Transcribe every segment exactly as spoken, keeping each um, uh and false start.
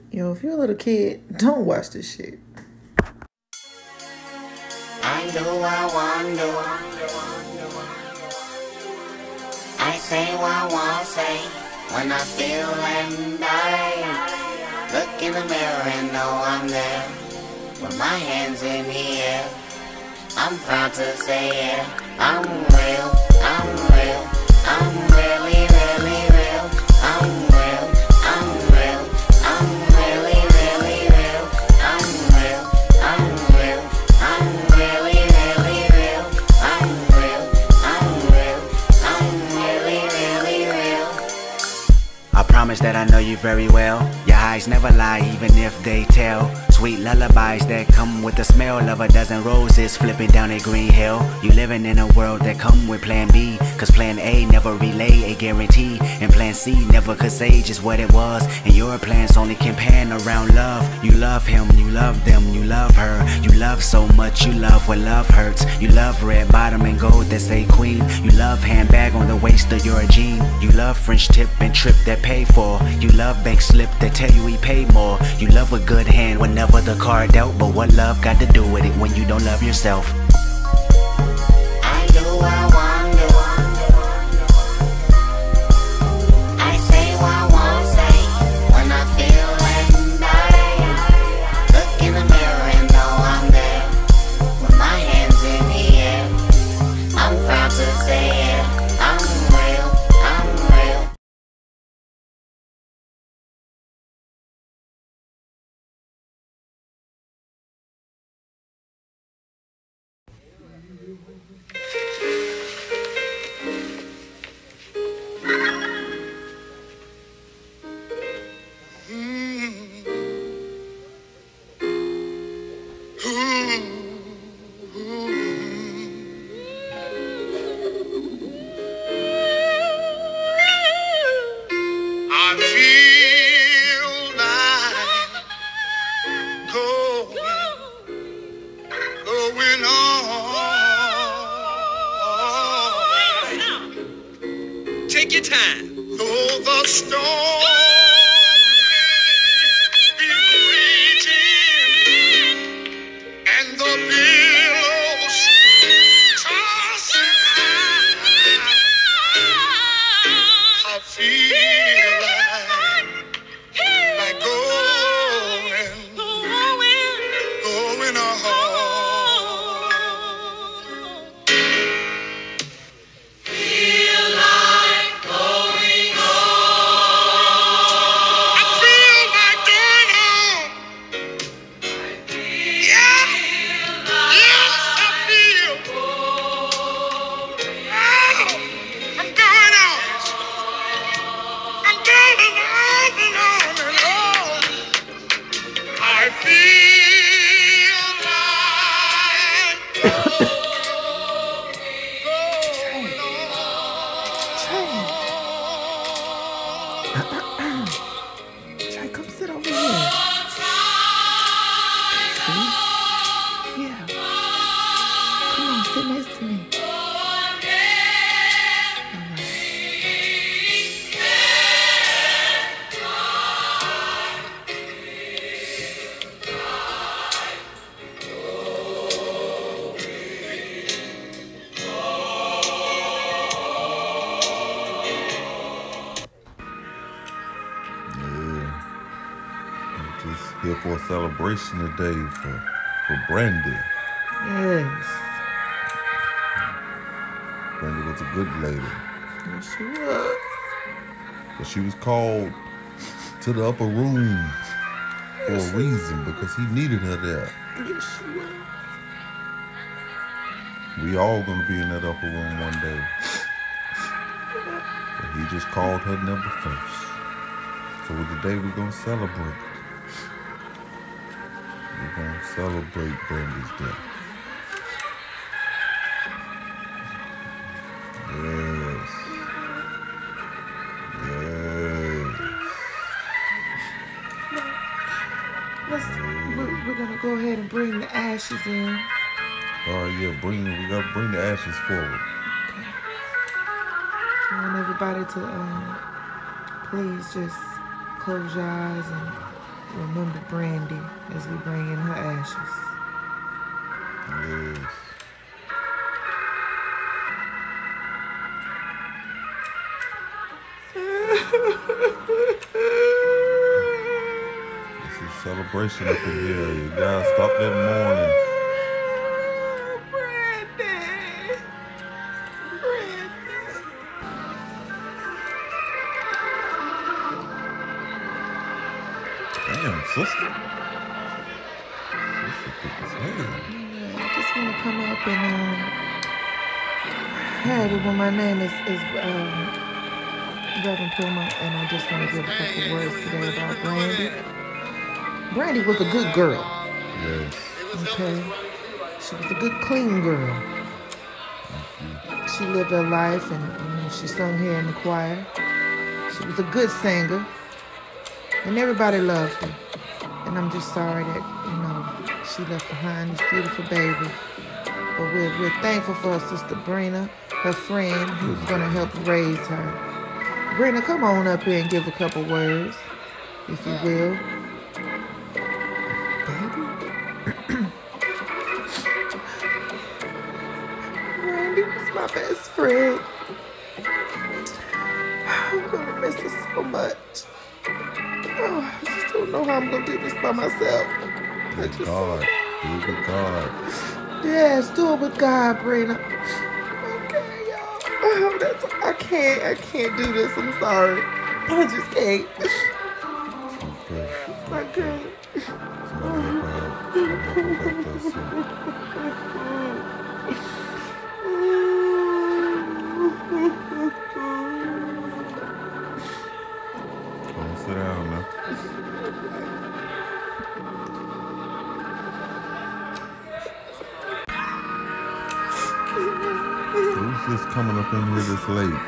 Yo, if you're a little kid, don't watch this shit. I do, I wonder. I say what I want to say when I feel and I look in the mirror and know I'm there with my hands in the air. I'm proud to say yeah, I'm real, I'm real, I'm really, really real. I'm real, I'm real, I'm really, really real. I'm real, I'm real, I'm really, really real. I'm real, I'm real, I'm really, really real. I promise that I know you very well. Your eyes never lie, even if they tell. Sweet lullabies that come with the smell of a dozen roses flipping down a green hill. You living in a world that come with plan B, cause plan A never relay a guarantee, and plan C never could say just what it was. And your plans only can pan around love. You love him, you love them, you love her. You love so much, you love when love hurts. You love red bottom and gold that say queen. You love handbag on the waist of your jean. You love French tip and trip that pay for. You love bank slip that tell you he paid more. You love a good hand whenever the card dealt, but what love got to do with it when you don't love yourself? I do, I wonder. I say what I want to say when I feel and I look in the mirror and know I'm there with my hands in the air. I'm proud to say yeah, I'm real, I'm real. I feel like going, going on. Take your time. Though the storm be raging and the billows tossing high, I feel like, like going, going on. I feel like going on. Yeah, yes, I feel. Oh, I'm going on. I'm going on and on and on. I feel like Trey, come sit over here. Please? Yeah. Come on, sit next to me. All right. Yeah. I'm just here for a celebration today for, for Brandy. Yes. Brandy was a good lady. Yes, she was. But she was called to the upper room for a reason, because he needed her there. Yes, she was. We all gonna be in that upper room one day. But he just called her number first. So today we're gonna celebrate. We're gonna celebrate Brandy's death. Yes. Yes. Let's, we're, we're gonna go ahead and bring the ashes in. All right, yeah, bring we gotta bring the ashes forward. Okay. I want everybody to um, please just close your eyes and we bring in her ashes. Yes. This is celebration up in here. You gotta stop that mourning. Brandon. Brandon. Damn, sister. Sister thick as hell. Yeah, I just want to come up and um, hey everyone, my name is is um, Reverend Puma, and I just want to give a couple words today about Brandy. Brandy was a good girl. Yes. Okay, she was a good, clean girl. She lived her life, and you know, she sung here in the choir. She was a good singer, and everybody loved her. And I'm just sorry that, you know, she left behind this beautiful baby. But we're, we're thankful for her sister Brina, her friend, who's going to help raise her. Brina, come on up here and give a couple words, if you will. Baby? Brandy was my best friend. I'm going to miss her so much. Oh, I just don't know how I'm going to do this by myself. With God. Do it with God. Yes, do it with God, Brina. Okay, y'all. Oh, that's, I can't, I can't do this. I'm sorry. I just can't. Okay. I can't. Somebody help her out. Somebody help her back there, so. Come on, sit down now. Who's just coming up in here this late?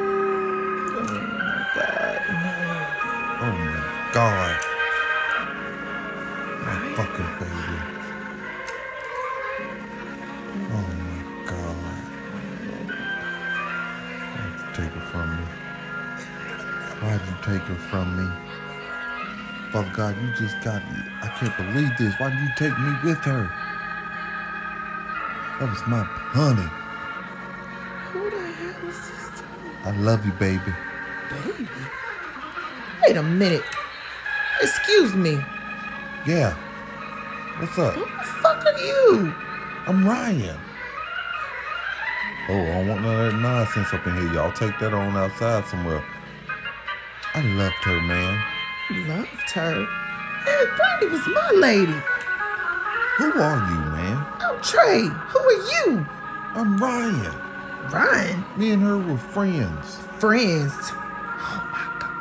Oh my God. My fucking baby. Oh my God. Why'd you take her from me? Why'd you take her from me? Father God, you just got me. I can't believe this. Why did you take me with her? That was my honey. Who the hell is this dude? I love you, baby. Baby? Wait a minute. Excuse me. Yeah. What's up? Who the fuck are you? I'm Ryan. Oh, I don't want none of that nonsense up in here. Y'all take that on outside somewhere. I loved her, man. Loved her? Hey, Brandy was my lady. Who are you, man? I'm Trey. Who are you? I'm Ryan. Ryan? Me and her were friends. Friends. Oh my God.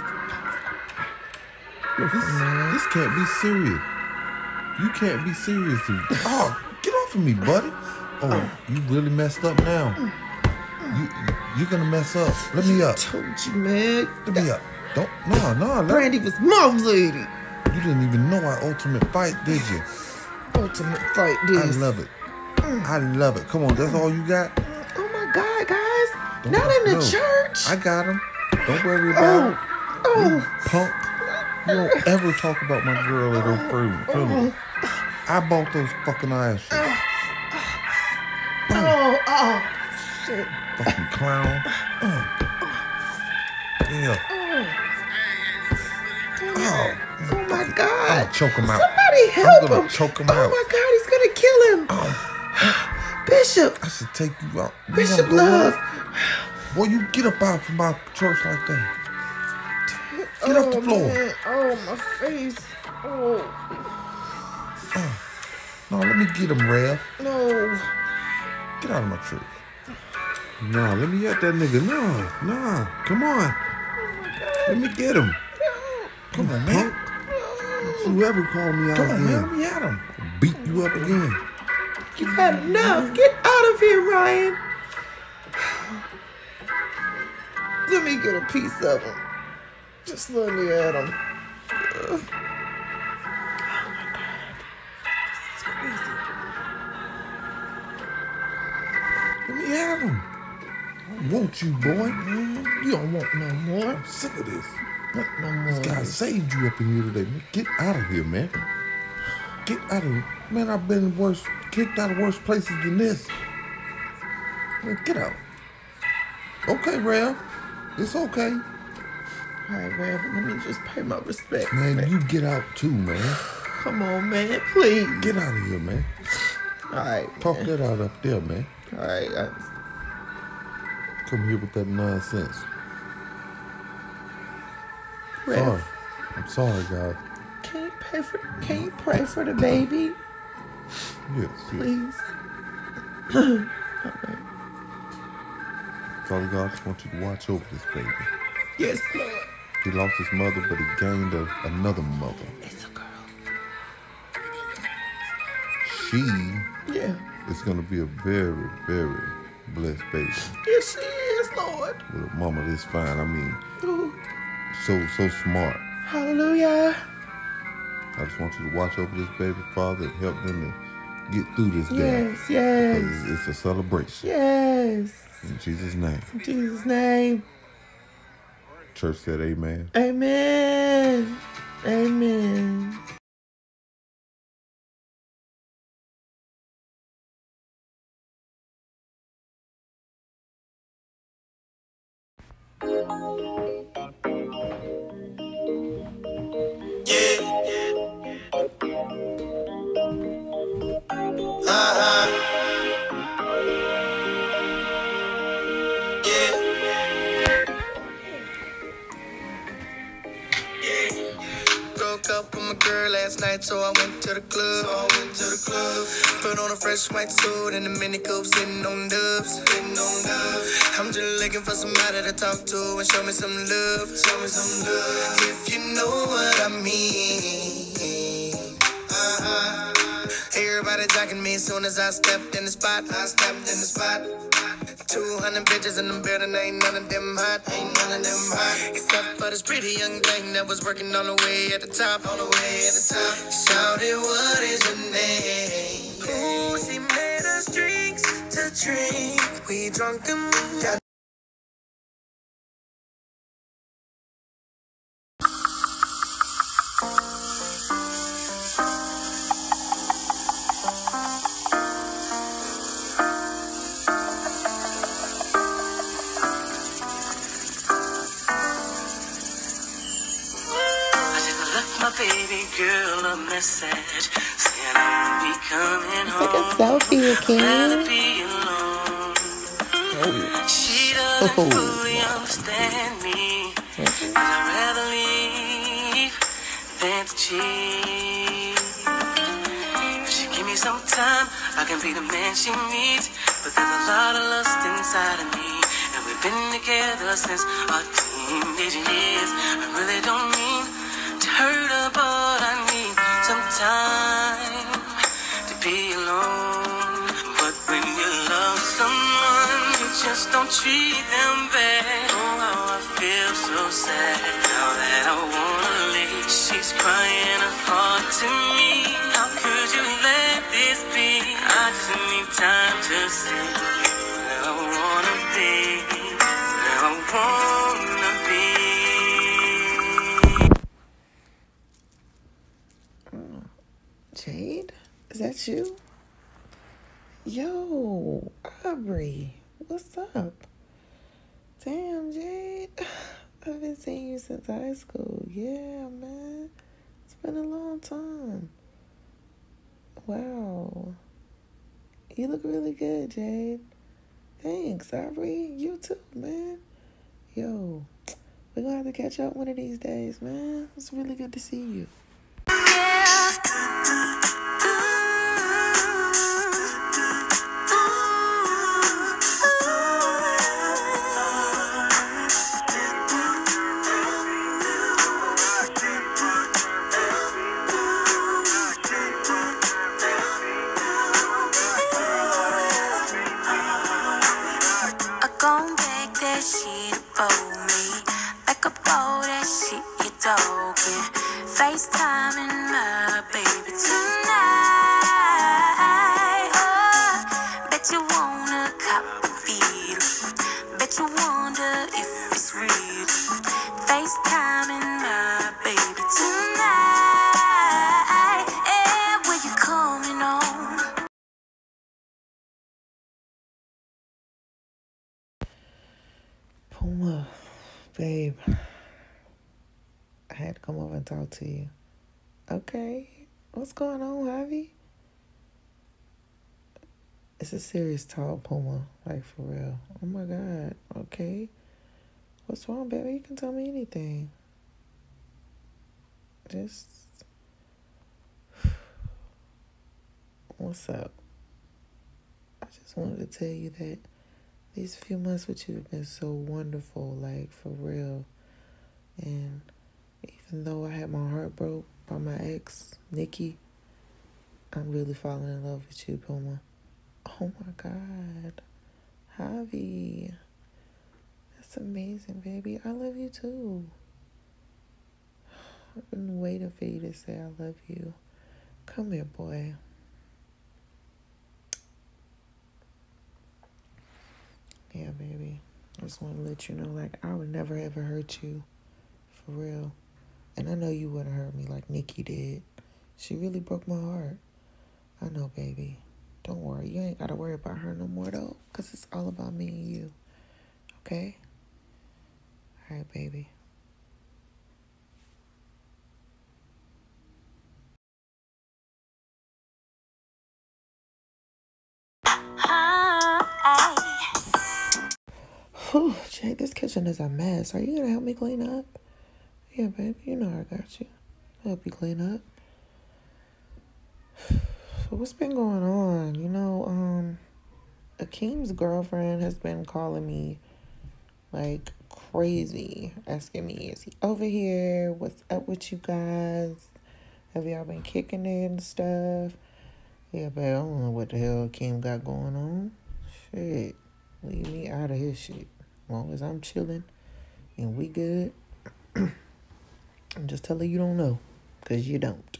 What is this? This, Man. this can't be serious. You can't be serious, dude. Oh, get off of me, buddy. Oh, you really messed up now. You, you're gonna mess up. Let me up. I told you, man. Let me up. Don't, no, no. Let, Brandy was my lady. you didn't even know our ultimate fight, did you? Ultimate fight this. I love it. I love it. Come on, that's all you got? Oh my God, guys. Don't- Not in the no. church. I got him. Don't worry about it. Oh. You punk. You don't ever talk about my girl at her funeral. I bought those fucking ashes. Oh, oh, shit. Fucking clown. Uh. Yeah. Oh, oh my God. I'm gonna choke him out. Somebody help I'm gonna him. choke him oh out. my God, he's gonna kill him. Oh, Bishop. I should take you out. You Bishop gonna go Love. out? Boy, you get up out from my church like that. Get oh, off the floor. Man. Oh, my face. Oh, Uh, no, let me get him, Rev. no. Get out of my church. No, let me at that nigga. No, no, come on. Let me get him. Come on, man. Don't you ever call me out Come on, again. man, Let me at him. Beat you up again. You've had enough. Get out of here, Ryan. Let me get a piece of him. Just let me at him. Uh, oh my God. This is crazy. Let me at him. I want you, boy. Man, you don't want no more. I'm sick of this. Not no more. This guy saved you up in here today. Man, get out of here, man. Get out of man, I've been worse kicked out of worse places than this. Man, get out. Okay, Rev. It's okay. All right, Rev, let me just pay my respects. Man, man, you get out too, man. Come on, man, please. Get out of here, man. All right. Talk man. that out up there, man. All right. I... Come here with that nonsense. Rev, Sorry. I'm sorry, guys. Can you pay for? Can you pray for the baby, Yes, yes. please? All right. Father God, I just want you to watch over this baby. Yes, Lord. He lost his mother, but he gained a, another mother. It's a girl. She Yeah. is going to be a very, very blessed baby. Yes, she is, Lord. With a mama this fine. I mean, Ooh. so, so smart. Hallelujah. I just want you to watch over this baby, Father, and help them to get through this day. Yes, yes. Because it's a celebration. Yes. In Jesus' name. In Jesus' name. Church said amen. Amen. Amen. Up with my girl last night, so I went to the club. So I went to the club. Put on a fresh white suit and a mini coupe, sitting on dubs, sitting on dubs. I'm just looking for somebody to talk to and show me some love, show me some love. If you know what I mean. Uh-huh. Everybody jocking me as soon as I stepped in the spot. I stepped in the spot. Two hundred bitches in the building, ain't none of them hot, ain't none of them hot. Except for this pretty young thing that was working on the way at the top, on the way at the top. Shouted, what is your name? Ooh, she made us drinks to drink. We drunk and got baby girl a message saying I'll be coming home. Take a selfie, Rather King. be alone. Oh. She doesn't Oh. fully understand me. Cause I'd rather leave than to cheat. If she give me some time, I can be the man she needs. But there's a lot of lust inside of me, and we've been together since our teenage years. I really don't mean to hurt her, but I need some time to be alone. But when you love someone, you just don't treat them bad. Oh, how I feel so sad now that I wanna leave. She's crying her heart to me. How could you let this be? I just need time to see where I wanna be, where I wanna be. Jade, is that you? Yo, Aubrey, what's up? Damn, Jade, I've been seeing you since high school. Yeah, man, it's been a long time. Wow, you look really good, Jade. Thanks, Aubrey. You too, man. Yo, we're gonna have to catch up one of these days, man. It's really good to see you. Gon' back that shit for me, like a bowl that shit you talking. FaceTiming my baby tonight. Oh, bet you wanna cop a feel. Bet you wonder if it's real. FaceTiming my baby tonight. Yeah, we Babe, I had to come over and talk to you. Okay, what's going on, Javi? It's a serious talk, Puma. Like, for real. Oh, my God. Okay. What's wrong, baby? You can tell me anything. Just... What's up? I just wanted to tell you that these few months with you have been so wonderful, like, for real. And even though I had my heart broke by my ex, Nikki, I'm really falling in love with you, Puma. Oh, my God. Javi. That's amazing, baby. I love you, too. I've been waiting for you to say I love you. Come here, boy. Yeah, baby. I just want to let you know, like, I would never ever hurt you. For real. And I know you wouldn't hurt me like Nikki did. She really broke my heart. I know, baby. Don't worry. You ain't got to worry about her no more, though. Because it's all about me and you. Okay? All right, baby. Whew, Jay, this kitchen is a mess. Are you going to help me clean up? Yeah, baby. You know I got you. I'll help you clean up. So what's been going on? You know, um, Akeem's girlfriend has been calling me like crazy, asking me, is he over here? What's up with you guys? Have y'all been kicking it and stuff? Yeah, but I don't know what the hell Akeem got going on. Shit. Leave me out of his shit. As long as I'm chilling and we good. I'm just telling you don't know. Because you don't.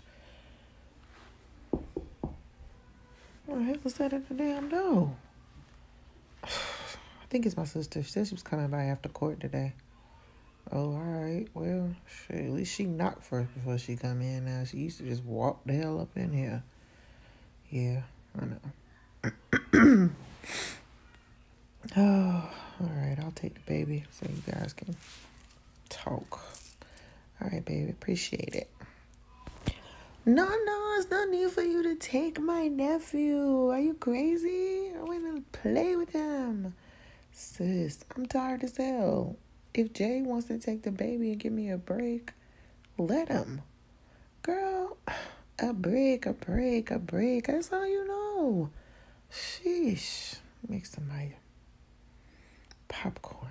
What the heck was that at the damn door? I think it's my sister. She said she was coming by after court today. Oh, alright. Well, shit, at least she knocked first before she come in now. She used to just walk the hell up in here. Yeah, I know. Oh, alright. I'll take the baby so you guys can talk. Alright, baby. Appreciate it. No, no, it's no need for you to take my nephew. Are you crazy? I want to play with him. Sis, I'm tired as hell. If Jay wants to take the baby and give me a break, let him. Girl, a break, a break, a break. That's all you know. Sheesh. Make some my popcorn.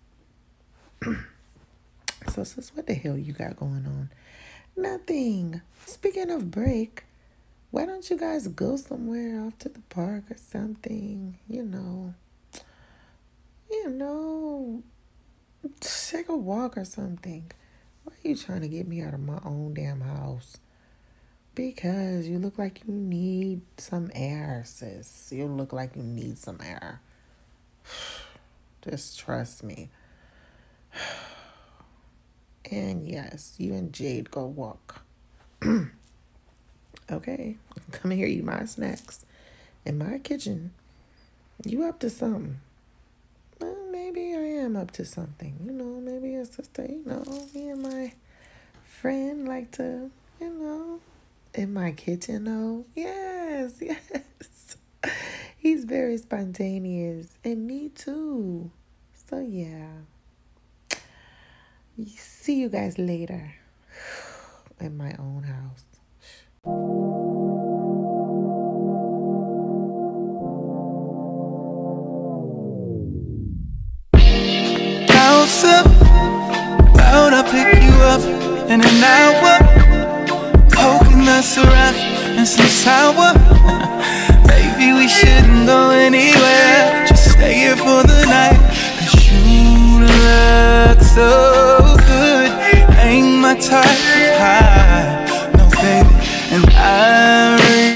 So, sis, what the hell you got going on? Nothing. Speaking of break, why don't you guys go somewhere off to the park or something? You know. You know. Take a walk or something. Why are you trying to get me out of my own damn house? Because you look like you need some air, sis. You look like you need some air. Just trust me. And yes, you and Jade go walk. Okay, come here, eat my snacks in my kitchen. You up to something? Well, maybe I am up to something. You know, maybe a sister. You know, me and my friend like to, you know, in my kitchen. Oh, yes, yes. He's very spontaneous, and me too. So yeah. See you guys later in my own house. House up, bound I pick you up in an hour. Coconut syrup and some sour. Baby, we shouldn't go anywhere. Just stay here for the night. Cause you look so good. Ain't my type of high, no baby. And I really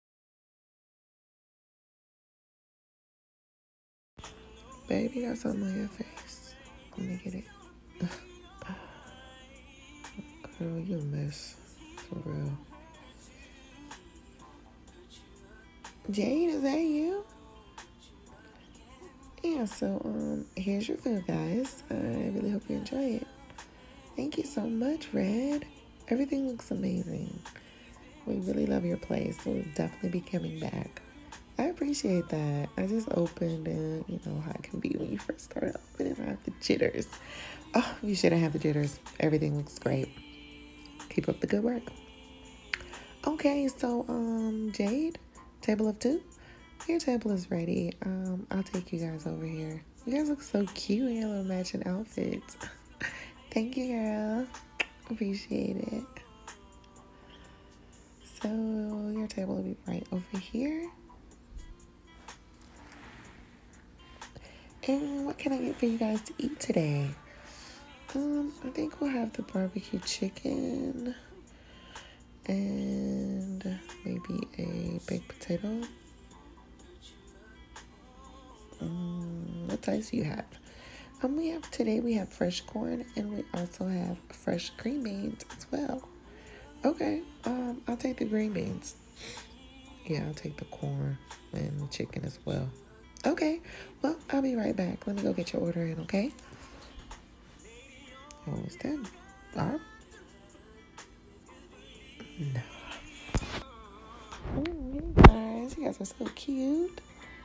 Baby, got something on your face. Let me get it. Girl, you a mess. For real. Jade, is that you? Yeah, yeah, so um, here's your food, guys. I really hope you enjoy it. Thank you so much, Red. Everything looks amazing. We really love your place, so we'll definitely be coming back. I appreciate that. I just opened, and you know how it can be when you first start opening. I have the jitters. Oh, you shouldn't have the jitters. Everything looks great. Keep up the good work. Okay, so um, Jade, table of two. Your table is ready. Um, I'll take you guys over here. You guys look so cute in your little matching outfits. Thank you, girl. Appreciate it. So your table will be right over here. And what can I get for you guys to eat today? Um, I think we'll have the barbecue chicken and maybe a baked potato. Um, what types do you have? Um, we have today we have fresh corn and we also have fresh green beans as well. Okay, um, I'll take the green beans. Yeah, I'll take the corn and the chicken as well. Okay, well, I'll be right back. Let me go get your order in, okay? Almost done. Barb? No. Mm, hey guys, you guys are so cute.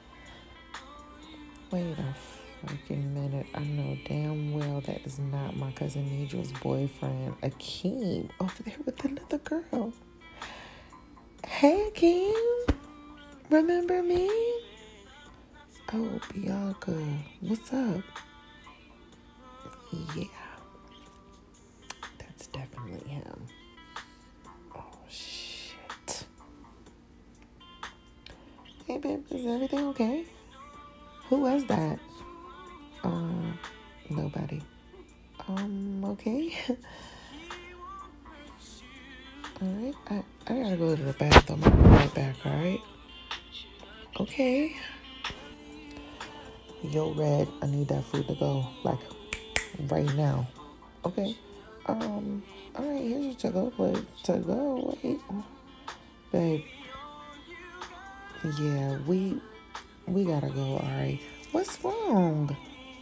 Wait a freaking minute. I know damn well that is not my cousin Nidra's boyfriend, Akeem, over there with another girl. Hey, Akeem. Remember me? Oh, Bianca. What's up? Yeah. That's definitely him. Oh, shit. Hey, babe. Is everything okay? Who was that? Um, nobody. Um, okay. Alright, I, I gotta go to the bathroom. I'll be right back, alright? Okay. Yo, Red, I need that food to go, like, right now. Okay. Um, alright, here's your to-go plate. To-go, wait. Babe. Yeah, we, we gotta go, alright? What's wrong?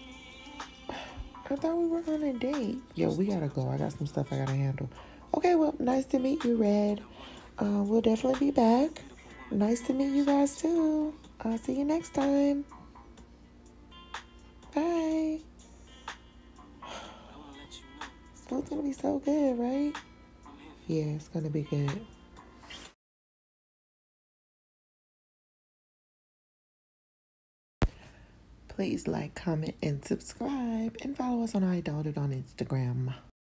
I thought we were on a date. Yo, we gotta go. I got some stuff I gotta handle. Okay, well, nice to meet you, Red. Uh, we'll definitely be back. Nice to meet you guys, too. I'll see you next time. Bye. So it's gonna be so good, right? Yeah, it's gonna be good. Please like, comment, and subscribe. And follow us on I Doubt It on Instagram.